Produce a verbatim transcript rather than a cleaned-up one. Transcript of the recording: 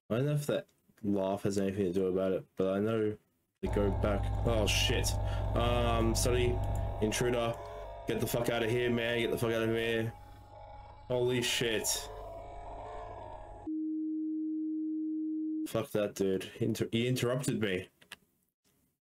I don't know if that laugh has anything to do about it, but I know they go back. Oh shit. Um, study, intruder, get the fuck out of here, man. Get the fuck out of here. Holy shit. Fuck that dude. Inter he interrupted me.